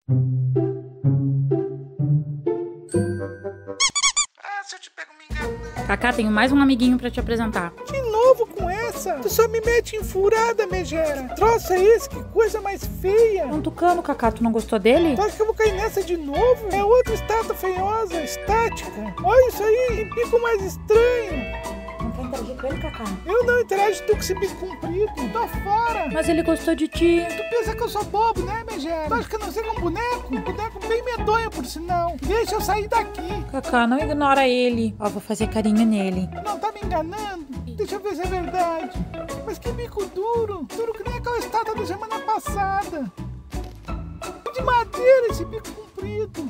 Se eu te pego me enganando. Cacá, tenho mais um amiguinho pra te apresentar. De novo com essa? Tu só me mete em furada, megera. Troço é esse? Que coisa mais feia. É um tucano, Cacá, tu não gostou dele? Tu acha que eu vou cair nessa de novo? É outra estátua feiosa, estática. Olha isso aí, que bico mais estranho. Não quer interagir com ele, Cacá? Eu não interajo tu com esse bico comprido. Tô fora. Mas ele gostou de ti. Tu pensa que eu sou bobo, né, megera? Tu acha que eu não sei com boneco? Boneco bem medonho, por sinal. Deixa eu sair daqui. Cacá, não ignora ele. Ó, vou fazer carinho nele. Não tá me enganando? Deixa eu ver se é verdade. Mas que bico duro. Duro que nem aquela estátua da semana passada. De madeira esse bico comprido.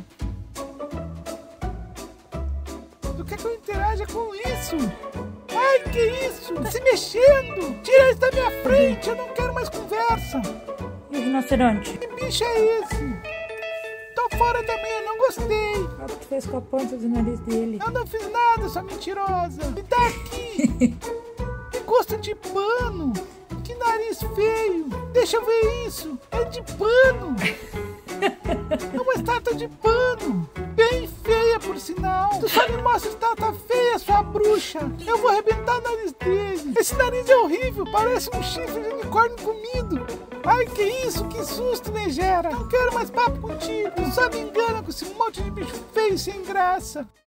Tu quer que eu interaja com isso? Ai, que isso? Tá se mexendo. Tira isso da minha frente. Eu não quero mais conversa. E o rinoceronte? Que bicho é esse? Tô fora também, eu não gostei. Ah, tu fez com a ponta do nariz dele. Eu não fiz nada, sua mentirosa. Me dá aqui. Que gosto de pano. Que nariz feio. Deixa eu ver isso. É de pano. É uma estátua de pano. Bem feia, por sinal. Tu só me mostra estátua feia, sua bruxa. Eu vou arrebentar o nariz dele. Esse nariz é horrível. Parece um chifre de unicórnio comido. Ai, que isso? Que susto, megera. Não quero mais papo contigo. Só me engana com esse monte de bicho feio sem graça.